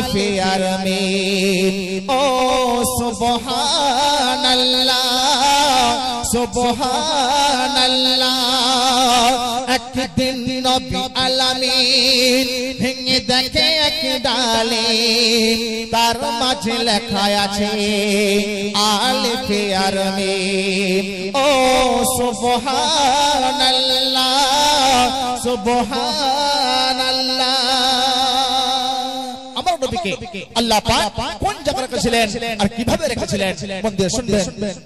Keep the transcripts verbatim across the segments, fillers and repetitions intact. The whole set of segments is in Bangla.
আলিফে আর মিম ও সুবহানাল্লাহ সুবহানাল্লাহ একদিন নবী আলামিন ভেঙে দেখে এক ডালিম তার মাঝে লেখা আছে আলিফে আর মিম ও সুবহানাল্লাহ সুবহানাল্লাহ আমার নবীকে আল্লাহ পাক কোন জায়গায় রেখেছিলেন আর কিভাবে রেখেছিলেন মন দিয়ে শুনবেন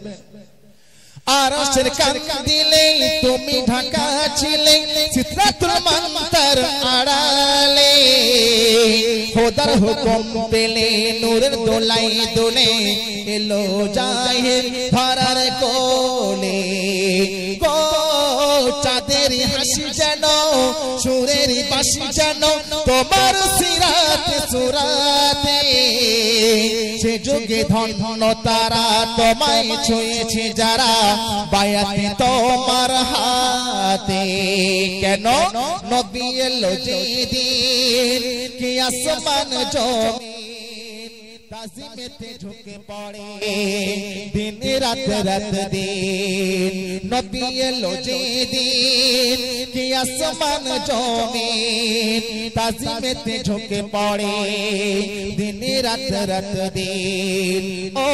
আরশের কান্দিলে তুমি ঢাকা ছিলে সিদরাতুল মুনতাহার আড়ালে খোদার হুকুম পেলে নূরের দোলাই দোলে এলো জাহির ধরার কোলে গো চাঁদের হাসি যেন সুরের বাঁশি যেন তোমার সিরাতে সুরাতে সে যুগে ধন্য তারা তোমায় ছুঁয়েছে যারা বায়াতে তোমার হাতে কেন নবী এলো যেদিন কি আসমান জমিন তাজিমেতে ঝুঁকে পড়ে দিন রাত রাত দিন নবী এলো যেদিন কি আসমান জমিন তাজিমেতে ঝুঁকে পড়ে দিন রাত রাত দিন ও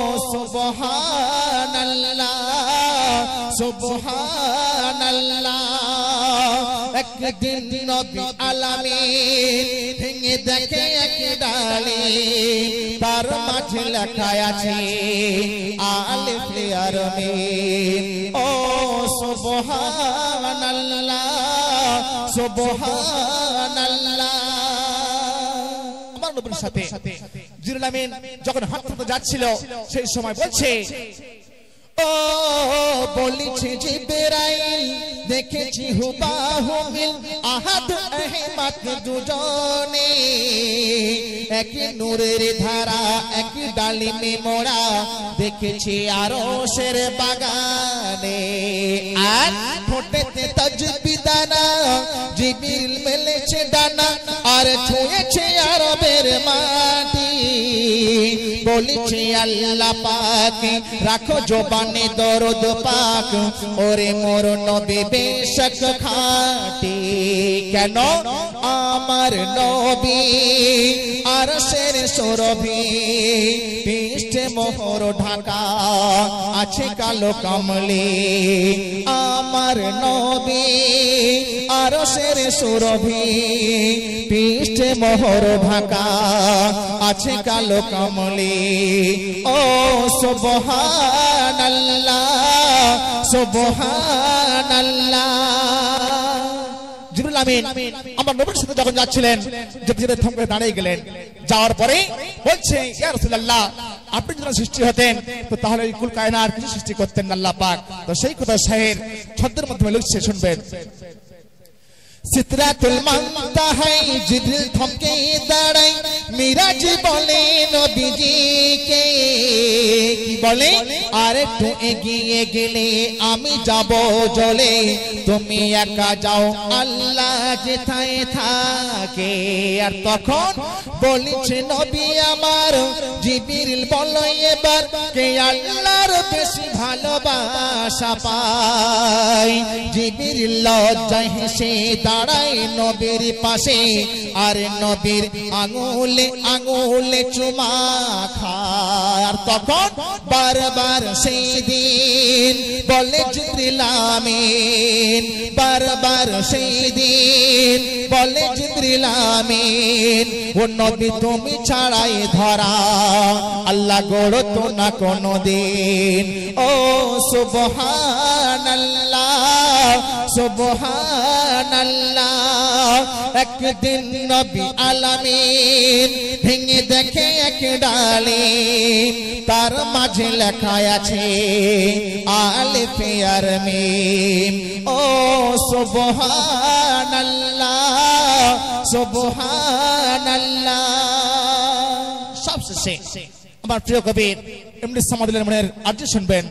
সুবহানাল্লাহ সুবহানাল্লাহ একদিন নবী আলামিন ভেঙে দেখে এক ডালিম তার মাঝে লেখা আছে আলিফে আর মিম ও সুবহানাল্লাহ সুবহানাল্লাহ আমার নবীর সাথে জিবরিল আমিন যখন হাঁটতে যাচ্ছিল সেই সময় বলছে ও বলিছে জিবরাইল দেখেছি হুবাহু মিল আহাদ আহমদ দুজনে এক নূরের ধারা এক ডালিমে মোড়া দেখেছি আরশের বাগানে আর ফোটেতে তাজবি দানা জিবরিল মেলেছে ডানা আর ছুঁয়েছে আরবের মাটি বলেছে আল্লাহ পাক রাখো জবানে দরদ পাক ওরে মোর নবী বেশক খাঁটি কেন আমার নবী আরশের সুরভি পৃষ্ঠে মোহর ঢাকা আছে কালো কমলে আমার নবী আরশের সুরভি পৃষ্ঠে মোহর ঢাকা আছে কালো কমলে ও সুবহানাল্লাহ সুবহানাল্লাহ জিবরিল আমিন আমার নবীর সাথে যখন যাচ্ছিলেন জিবরিল থমকে দাঁড়িয়ে গেলেন যাওয়ার পরে বলছে ইয়া রাসূলুল্লাহ আপনি যদি সৃষ্টি হতেন তো তাহলে এই কুল কায়নাত কিছু সৃষ্টি করতেন না আল্লাহ পাক তো সেই কথা শায়ের ছন্দের মাধ্যমে লিখছে শুনবেন সিদরাতুল মুনতাহা জিবরিল থমকে দাঁড়ায় মিরাজ বলে নবীজিকে কি বলে আর একটু এগিয়ে গেলে আমি যাব জলে তুমি একা যাও আল্লাহ যেথায় থাকে আর তখন বলেছে নবী আমার জিবরিল বলো এবার কে আল্লাহর বেশি ভালোবাসা পায় জিবরিল লজ্জায় হেসে দাঁড়ায় নবীর পাশে আর নবীর আঙুলে আঙুলে চুমা খায় আর তখন বারবার সেই দিন বলে জিবরিল আমিন বারবার সেই দিন বলে জিবরিল আমিন ও নবী তুমি ছাড়াই ধরা আল্লাহ গড় তো না কোনদিন ও সুবহানাল্লাহ সুবহানাল্লাহ একদিন নবী আলামিন ভেঙে দেখে এক ডালিম তার মাঝে লেখা আছে আলিফে আর মিম ও সুবহানাল্লাহ সুবহানাল্লাহ সবশেষে আমার প্রিয় কবি এমনি সামাদুলের মনের আরজি শুনবেন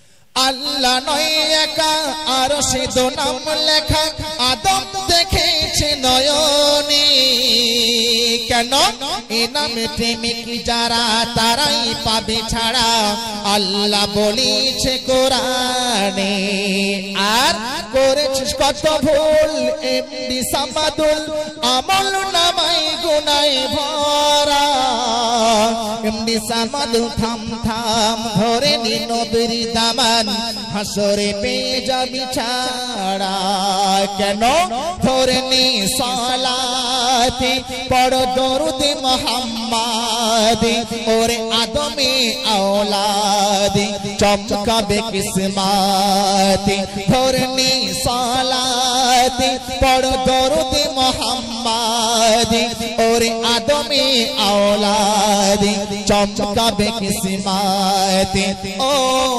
আল্লাহ নয় একা আরশে দো নাম লেখা আদম দেখেছে ঝরেছে নয়নে কেন এ নামে প্রেমিক যারা তারাই পাবে ছাড়া আল্লাহ বলেছে কোরআনে আর করেছিস কত ভুল এমডি সামাদুল আমল নামাই গুনায় ভরা এমডি সামাদুল থাম থাম ধরে নি নবীর দামান হাসরে পেয়ে যাবি ছাড়া কেন ধরে নি সালাতে পড় দরুদ মুহাম্মদ ওরে আদমে আওলাদ চমকাবে কিসমত ধরে নি সালাতে পড় দরুদ মুহাম্মদ ওরে আদমে আওলাদ চমকাবে কিসমত ও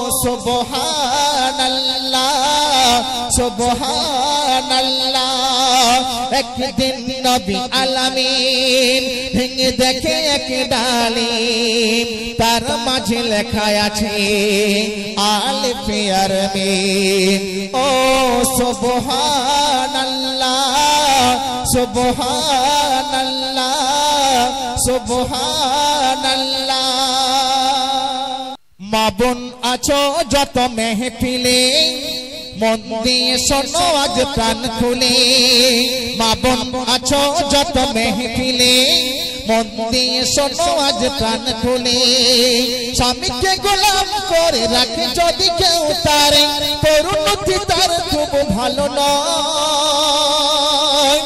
সুবহানাল্লাহ সুবহানাল্লাহ একদিন নবী আলামিন ভেঙে দেখে এক ডালিম তার মাঝে লেখা আছে আলিফ আর মিম ও সুবহানাল্লাহ সুবহানাল্লাহ সুবহানাল্লাহ মা বোন আছো যত মেহফিলে মন দিয়ে শোনো আজ প্রাণ খুলে মা বোন আছো যত মেহফিলে মন দিয়ে শোনো আজ প্রাণ খুলে স্বামীকে গোলাম করে রাখে যদি কেউ তারে পরিণতি তার খুব ভালো নয়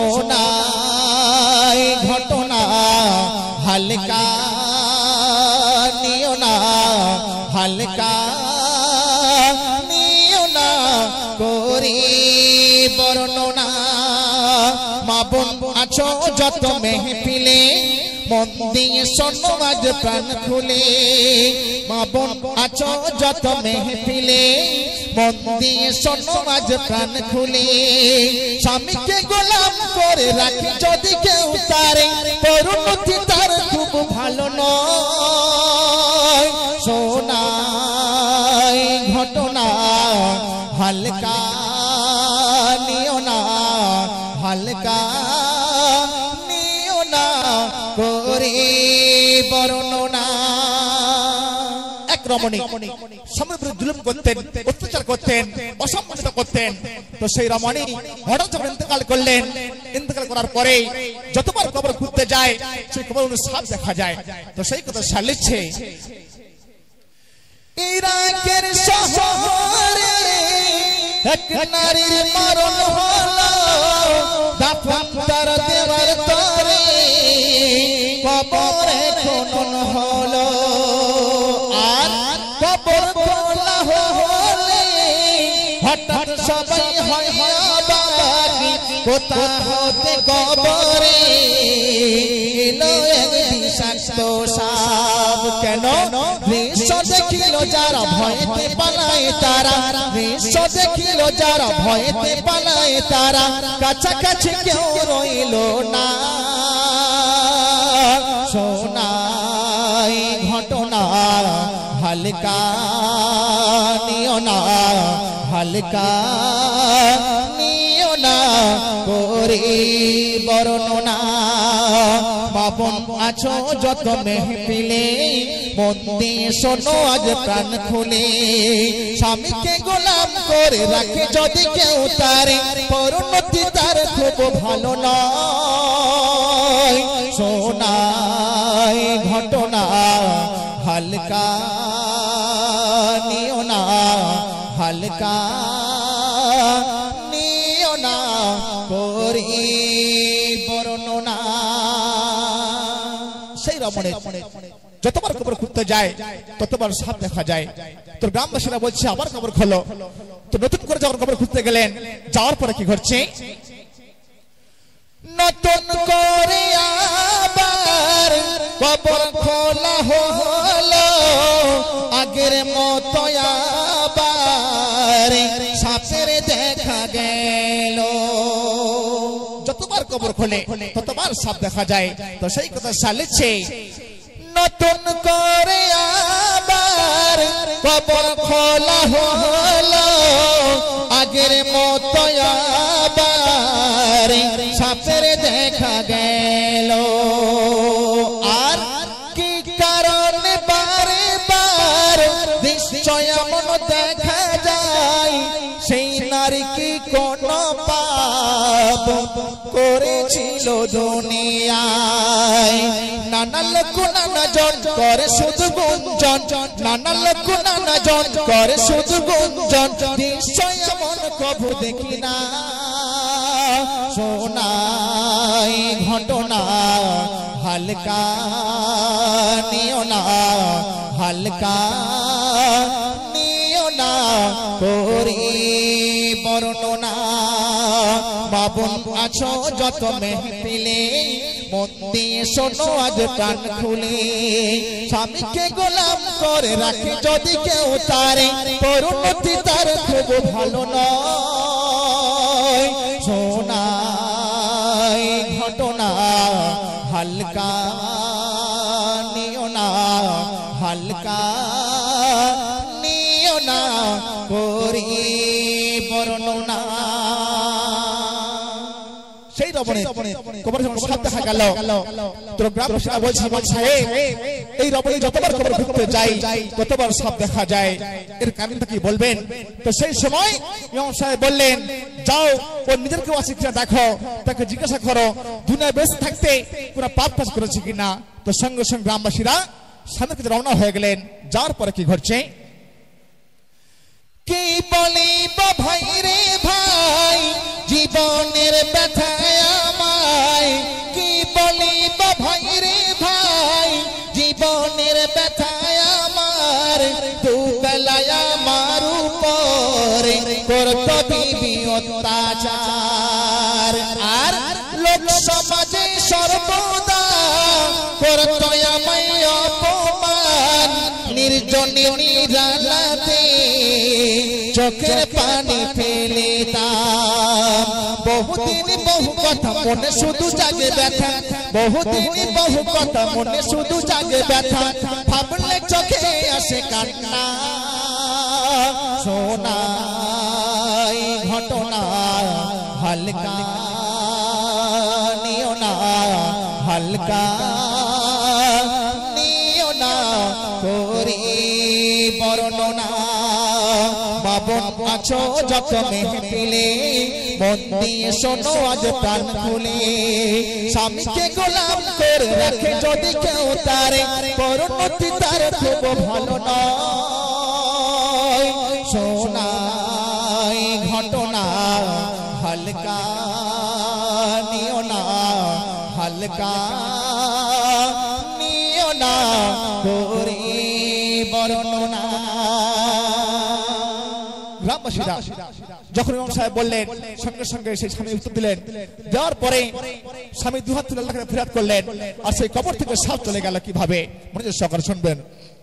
শোনাই ঘটনা হালকা নিও না হালকা করি বর্ণনা মা বোন আছো যত মেহফিলে মন দিয়ে শোনো আজ প্রাণ খুলে মা বোন আছো যত মেহফিলে মন দিয়ে শোনো আজ প্রাণ খুলে স্বামীকে গোলাম করে রাখে যদি কেউ তারে পরিণতি তার খুব ভালো নয় শোনাই ঘটনা হালকা নিও না হালকা নিও না করে বর্ণনা এক রমণী সমুদ্র জুলুম করতেন অত্যাচার করতেন অসম্মানিত করতেন তো সেই রমণী হঠাৎ যখন ইন্তেকাল করলেন ইন্তেকাল করার পরে যতবার কবর খুঁজতে যায় সেই কবর সাপ দেখা যায় তো সেই কথা সালিচ্ছে ইরাকের শহরে এক নারীর মরণ হলো দাফন তার দেওয়ার তরে কবরে খনন হলো আর কবর খোলা হলে হঠাৎ সবাই হয় অবাক কোথা হতে কবরে এলো এক বিষাক্ত সাপ কেন দৃশ্য দেখিল যারা ভয়েতে পালায় তারা দৃশ্য দেখিল যারা ভয়েতে পালায় তারা কাছাকাছি কেউ রইল না শোনাই ঘটনা হালকা নিও না হালকা নিও না করে বর্ণনা মা বোন আছো যত মেহফিলে মন দিয়ে শোনো আজ প্রাণ খুলে স্বামীকে গোলাম করে রাখে যদি কেউ তারে পরিণতি তার খুব ভালো নয় শোনাই ঘটনা হালকা নিও না হালকা নিও না করি বর্ণনা সেই রমণী যতবার কবর খুঁজতে যায় ততবার সাপ দেখা যায় তোর গ্রামবাসীরা বলছে আবার কবর খোলো তো নতুন করে যখন কবর খুঁজতে গেলেন যাওয়ার পরে কি ঘটছে নতুন করে আবার কবর খোলা হলো আগের মতো আবার সাপের দেখা গেল যতবার কবর খোলে ততবার সাপ দেখা যায় তো সেই কথা সালিচ্ছে নতুন করে আবার কবর খোলা হলো আগের মতো আবার দেখা গেল আর কি কারণে বারে বার নিশ্চয় এমন দেখা যায় সেই নারী কি কোন পাপ করেছিল দুনিয়ায় নানা লোক নানা জন করে শুধু গুঞ্জন নানা লোক নানা জন করে শুধু গুঞ্জন নিশ্চয় এমন কবু দেখি না শোনাই ঘটনা হালকা নিও না হালকা নিও না করি বর্ণনা বাবন আছো যত মেহফিলে মন দিয়ে শোনো আজ কান খুলে স্বামীকে গোলাম করে রাখি যদি কেউ তারে পরিণতি তার খুব ভালো নয় শোনাই ঘটনা হালকা নিও না হালকা নিও না করি বর্ণনা সেই রবণে কবর যখন সাপ দেখা গেল তোর গ্রামবাসীরা বলছে ইমাম সাহেব এই রবণে যতবার কবর ঢুকতে যাই ততবার সাপ দেখা যায় এর কারণটা কি বলবেন তো সেই সময় ইমাম সাহেব বললেন যাও ও নিজের কেউ আছে কিনা দেখো তাকে জিজ্ঞাসা করো দুনিয়ায় বেঁচে থাকতে কোনো পাপ কাজ করেছে কিনা তো সঙ্গে সঙ্গে গ্রামবাসীরা সামনে থেকে রওনা হয়ে গেলেন যাওয়ার পরে কি ঘটছে কি বলিব ভাই রে ভাই জীবনের ব্যথায় আমায় কি বলিব ভাই রে ভাই জীবনের ব্যথায় আমার দুবেলায় আমার উপরে করতো বিবি অত্যাচার আর লোক সমাজে সর্বদা করতো আমায় অপমান নির্জনে নিরালাতে চোখের পানি ফেলিতাম বহুদিন বহু কথা মনে শুধু জাগে ব্যথা বহুদিন বহু কথা মনে শুধু জাগে ব্যথা ভাবলে চোখে আসে কান্না শোনাই ঘটনা হালকা নিও না হালকা নিও না করি বর্ণনা বাবন আছো যত মেহফিলে মন দিয়ে শোনো আজ প্রাণ খুলে স্বামীকে গোলাম করে রাখে যদি কেউ তারে পরিণতি তার খুব ভালো নয় শোনাই ঘটনা হালকা নিও না হালকা নিও না করি বর্ণনা গ্রামবাসীরা যখন ইমাম সাহেব বললেন সঙ্গে সঙ্গে সেই স্বামী উত্তর দিলেন দেওয়ার পরে স্বামী দুহাত তুলে আল্লাহকে ফিরিয়াদ করলেন আর সেই কবর থেকে সাপ চলে গেল কিভাবে মনোযোগ সহকারে শুনবেন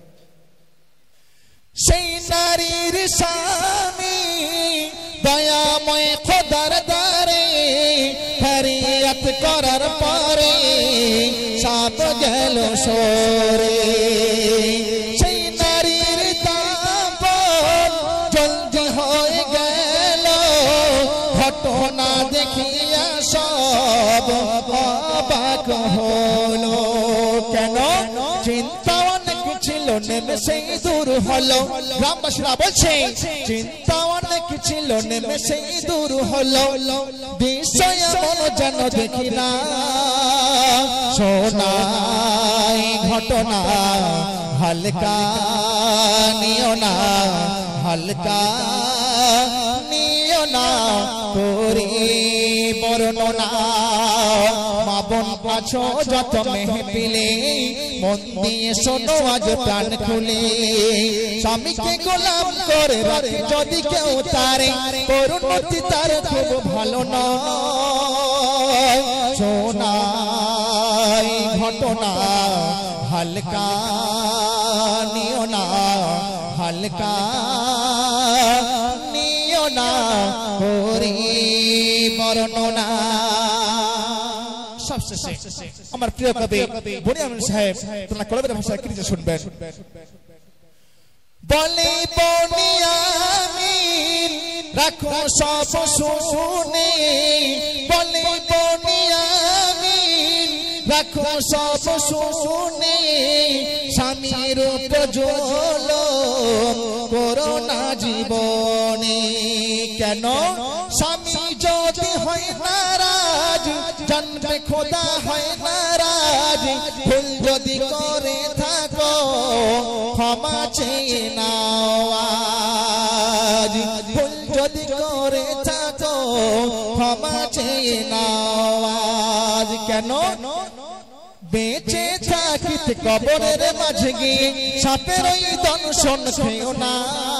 সেই নারীর স্বামী দয়াময় খোদার দ্বারে ফরিয়াদ করার পরে সাপ গেল সরে সেই নারীর দাপন জলদি হয়ে গেল ঘটনা দেখিয়া সব অবাক হলো কেন চিন্তা অনেক ছিল নেমে সেই দূর হলো গ্রামবাসীরা বলছে চিন্তা অনেক ছিল নেমে সেই দূর হলো বিষয় এমন যেন দেখি না শোনাই ঘটনা হালকা নিও না হালকা নিও না করি বর্ণনা মাবন আছো যত মেহফিলে মন দিয়ে শোনো আজ প্রাণ খুলে স্বামীকে গোলাম করে রাখে যদি কেউ তারে পরিণতি তার খুব ভালো নয় শোনাই ঘটনা হালকা নিও না হালকা নিও না করি বর্ণনা সবশেষে আমার প্রিয় কবি বুনিয়ামিন সাহেব তোমার কলমের ভাষায় কি শুনবেন বলে বুনিয়ামিন রাখো সব শুনে বলে বুনিয়ামিন রাখো সব শুনে স্বামীর প্রজ্বল করোনা জীবনে। কেন স্বামী যদি হয় নারাজ জানবে খোদা হয় নারাজ, ভুল যদি করে থাকো ক্ষমা চেয়ে নাও আজ, ভুল যদি করে থাকো ক্ষমা চেয়ে নাও আজ। কেন বেঁচে থাকিতে কবরের মাঝে গিয়ে সাপের ওই দংশন খেও না,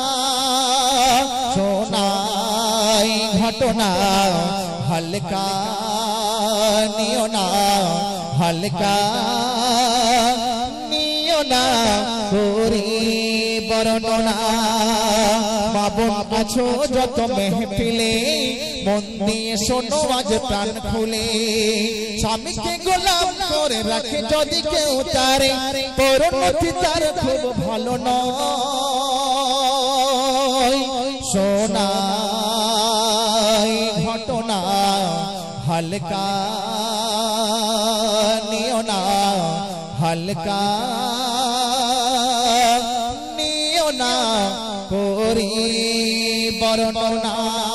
শোনাই ঘটনা হালকা নিও না, হালকা নিও না করি বর্ণনা। বাবন আছো যত মেহফিলে মন দিয়ে শোনো আজ প্রাণ খুলে, স্বামীকে গোলাম করে রাখে যদি কেউ তারে পরিণতি তার খুব ভালো নয়। শোনাই ঘটনা হালকা নিও না, হালকা নিও না করি বর্ণনা।